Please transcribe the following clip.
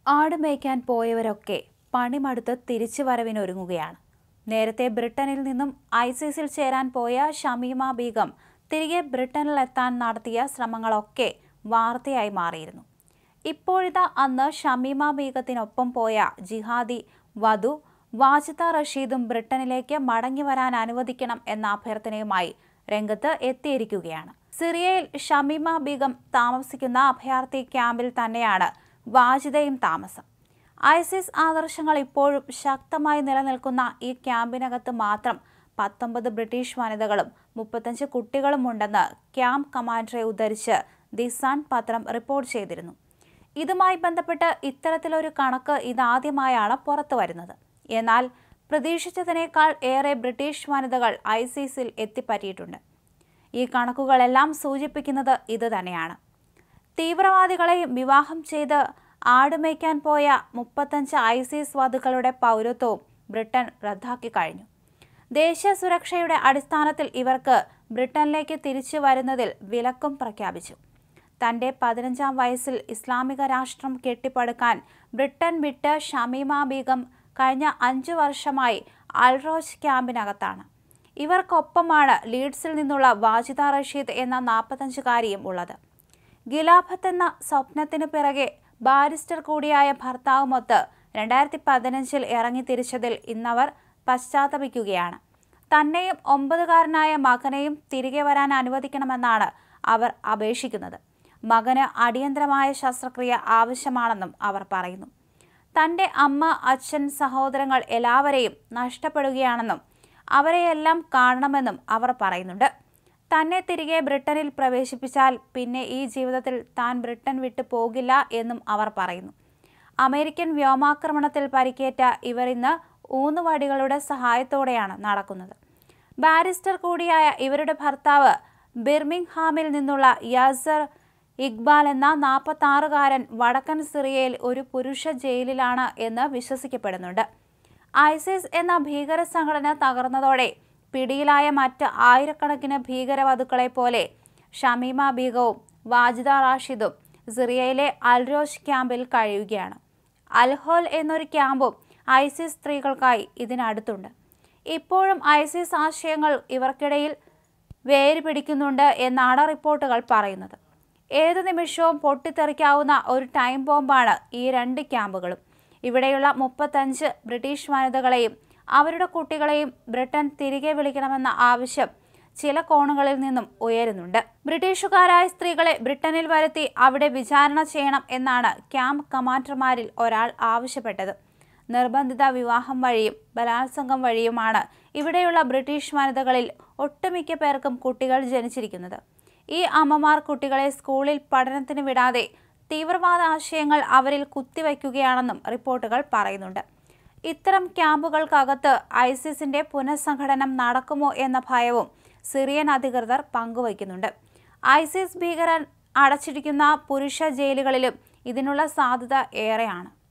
ആട് മേയ്ക്കാൻ പോയവരൊക്കെ പണിമടുത്ത് തിരിച്ചുവരവിനൊരുങ്ങുകയാണ്. നേരത്തെ ബ്രിട്ടനിൽ നിന്നും ഐസിസിൽ ചേരാൻ പോയ ഷമീമ ബീഗം തിരികെ ബ്രിട്ടനിലെത്താൻ നടത്തിയ ശ്രമങ്ങളൊക്കെ വാർത്തയായി മാറിയിരുന്നു. ഇപ്പോഴിതാ അന്ന് ഷമീമ ബീഗത്തിനൊപ്പം പോയ ജിഹാദി വധു വാജിദ റഷീദും ബ്രിട്ടനിലേക്ക് മടങ്ങിവരാൻ അനുവദിക്കണം എന്ന അഭ്യർത്ഥനയുമായി രംഗത്ത് എത്തിയിരിക്കുകയാണ്. സിറിയയിൽ ഷമീമ ബീഗം താമസിക്കുന്ന അഭയാർത്ഥി ക്യാമ്പിൽ തന്നെയാണ് വാജിദയും താമസം. ഐസിസ് ആദർശങ്ങൾ ഇപ്പോഴും ശക്തമായി നിലനിൽക്കുന്ന ഈ ക്യാമ്പിനകത്ത് മാത്രം 19 ബ്രിട്ടീഷ് വനിതകളും 35 കുട്ടികളും ഉണ്ടെന്ന് ക്യാമ്പ് കമാൻഡറെ ഉദ്ധരിച്ച് ദി സൺ പത്രം റിപ്പോർട്ട് ചെയ്തിരുന്നു. ഇതുമായി ബന്ധപ്പെട്ട് ഇത്തരത്തിലൊരു കണക്ക് ഇതാദ്യമായാണ് പുറത്തു വരുന്നത്. എന്നാൽ പ്രതീക്ഷിച്ചതിനേക്കാൾ ഏറെ ബ്രിട്ടീഷ് വനിതകൾ ഐസിസിൽ എത്തിപ്പറ്റിയിട്ടുണ്ട്. ഈ കണക്കുകളെല്ലാം സൂചിപ്പിക്കുന്നത് ഇത് തന്നെയാണ്. തീവ്രവാദികളെ വിവാഹം ചെയ്ത് ആടുമേയ്ക്കാൻ പോയ 35 ഐസിസ് വധുക്കളുടെ പൗരത്വവും ബ്രിട്ടൻ റദ്ദാക്കി കഴിഞ്ഞു. ദേശീയ സുരക്ഷയുടെ അടിസ്ഥാനത്തിൽ ഇവർക്ക് ബ്രിട്ടനിലേക്ക് തിരിച്ചു വരുന്നതിൽ വിലക്കും പ്രഖ്യാപിച്ചു. തന്റെ 15-ാം വയസ്സിൽ ഇസ്ലാമിക രാഷ്ട്രം കെട്ടിപ്പടുക്കാൻ ബ്രിട്ടൻ വിട്ട് ഷമീമ ബീഗം കഴിഞ്ഞ 5 വർഷമായി അൽറോജ് ക്യാമ്പിനകത്താണ്. ഇവർക്കൊപ്പമാണ് ലീഡ്സിൽ നിന്നുള്ള വാജിദ റഷീദ് എന്ന 45-കാരിയും ഉള്ളത്. ഖിലാഫത്ത് എന്ന സ്വപ്നത്തിനു പിറകെ ബാരിസ്റ്റർ കൂടിയായ ഭർത്താവുമൊത്ത് 2015-ൽ ഇറങ്ങി തിരിച്ചതിൽ ഇന്നവർ പശ്ചാത്തപിക്കുകയാണ്. തന്നെയും 9-കാരനായ മകനെയും തിരികെ വരാൻ അനുവദിക്കണമെന്നാണ് അവർ അപേക്ഷിക്കുന്നത്. മകന് അടിയന്തരമായ ശസ്ത്രക്രിയ ആവശ്യമാണെന്നും അവർ പറയുന്നു. തൻ്റെ അമ്മ, അച്ഛൻ, സഹോദരങ്ങൾ എല്ലാവരെയും നഷ്ടപ്പെടുകയാണെന്നും അവരെയെല്ലാം കാണണമെന്നും അവർ പറയുന്നുണ്ട്. തന്നെ തിരികെ ബ്രിട്ടനിൽ പ്രവേശിപ്പിച്ചാൽ പിന്നെ ഈ ജീവിതത്തിൽ താൻ ബ്രിട്ടൻ വിട്ടു പോകില്ല എന്നും അവർ പറയുന്നു. അമേരിക്കൻ വ്യോമാക്രമണത്തിൽ പരിക്കേറ്റ ഇവർ ഇന്ന് ഊന്നുവടികളുടെ സഹായത്തോടെയാണ് നടക്കുന്നത്. ബാരിസ്റ്റർ കൂടിയായ ഇവരുടെ ഭർത്താവ് ബിർമിംഗ്ഹാമിൽ നിന്നുള്ള യാസർ ഇഖ്ബാൽ എന്ന 46-കാരൻ വടക്കൻ സിറിയയിൽ ഒരു പുരുഷ ജയിലിലാണ് എന്ന് വിശ്വസിക്കപ്പെടുന്നുണ്ട്. ഐസിസ് എന്ന ഭീകര സംഘടന തകർന്നതോടെ പിടിയിലായ മറ്റ് ആയിരക്കണക്കിന് ഭീകരവധുക്കളെ പോലെ ഷമീമ ബീഗവും വാജിദ റാഷിദും സിറിയയിലെ അൽറോജ് ക്യാമ്പിൽ കഴിയുകയാണ്. അൽഹോൽ എന്നൊരു ക്യാമ്പും ഐസിസ് സ്ത്രീകൾക്കായി ഇതിനടുത്തുണ്ട്. ഇപ്പോഴും ഐസിസ് ആശയങ്ങൾ ഇവർക്കിടയിൽ വേര് പിടിക്കുന്നുണ്ട് എന്നാണ് റിപ്പോർട്ടുകൾ പറയുന്നത്. ഏതു നിമിഷവും പൊട്ടിത്തെറിക്കാവുന്ന ഒരു ടൈം ബോംബാണ് ഈ 2 ക്യാമ്പുകളും. ഇവിടെയുള്ള 35 ബ്രിട്ടീഷ് വനിതകളെയും അവരുടെ കുട്ടികളെയും ബ്രിട്ടൻ തിരികെ വിളിക്കണമെന്ന ആവശ്യം ചില കോണുകളിൽ നിന്നും ഉയരുന്നുണ്ട്. ബ്രിട്ടീഷുകാരായ സ്ത്രീകളെ ബ്രിട്ടനിൽ വരുത്തി അവിടെ വിചാരണ ചെയ്യണം എന്നാണ് ക്യാമ്പ് കമാൻഡർമാരിൽ ഒരാൾ ആവശ്യപ്പെട്ടത്. നിർബന്ധിത വിവാഹം വഴിയും ബലാത്സംഗം വഴിയുമാണ് ഇവിടെയുള്ള ബ്രിട്ടീഷ് വനിതകളിൽ ഒട്ടുമിക്ക പേർക്കും കുട്ടികൾ ജനിച്ചിരിക്കുന്നത്. ഈ അമ്മമാർ കുട്ടികളെ സ്കൂളിൽ പഠനത്തിന് വിടാതെ തീവ്രവാദ ആശയങ്ങൾ അവരിൽ കുത്തിവയ്ക്കുകയാണെന്നും റിപ്പോർട്ടുകൾ പറയുന്നുണ്ട്. ഇത്തരം ക്യാമ്പുകൾക്കകത്ത് ഐസിസിന്റെ പുനഃസംഘടനം നടക്കുമോ എന്ന ഭയവും സിറിയൻ അധികൃതർ പങ്കുവയ്ക്കുന്നുണ്ട്. ഐസിസ് ഭീകരർ അടച്ചിരിക്കുന്ന പുരുഷ ജയിലുകളിലും ഇതിനുള്ള സാധ്യത ഏറെയാണ്.